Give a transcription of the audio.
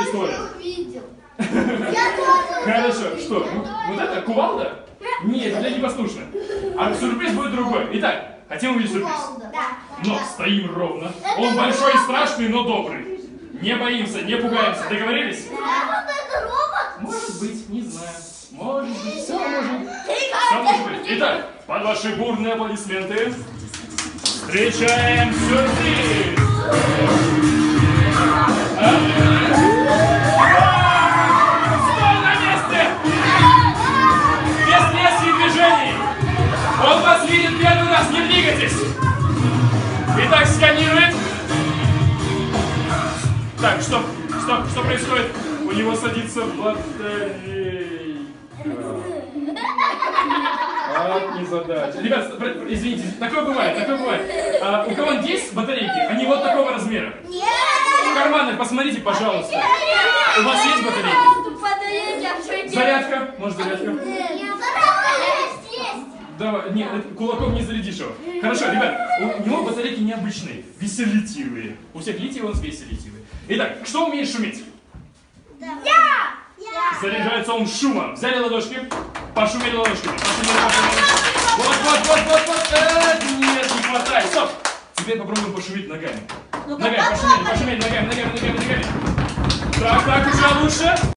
история. Увидел. Хорошо, что? Вот это кувалда? Нет, для непослушных. А сюрприз будет другой. Итак, хотим увидеть сюрприз? Да. Но стоим ровно. Он большой и страшный, но добрый. Не боимся, не пугаемся. Договорились? Да. Это робот? Может быть, не знаю. Может быть, все может быть. Все может быть. Итак, под ваши бурные аплодисменты встречаем сюрприз! Стой на месте! Без леса и движений! Он вас видит первый раз, не двигайтесь! Итак, сканирует. Так, что происходит? У него садится батарейка. Вот незадача. Ребят, извините, такое бывает. У кого есть батарейки? Они вот такого размера. Нет. В карманах посмотрите, пожалуйста. У вас есть батарейки? Зарядка? Может, зарядка? Давай, нет, кулаком не зарядишь его. Хорошо, ребят, у него батарейки необычные, веселитивые. У всех литий, он веселитивый. Итак, что умеет шуметь? Я. Заряжается он шумом. Взяли ладошки, пошумели ладошками. Вот. Нет, не хватает. Стоп. Теперь попробуем пошуметь ногами. Ногами, пошумели ногами. Так, уже лучше.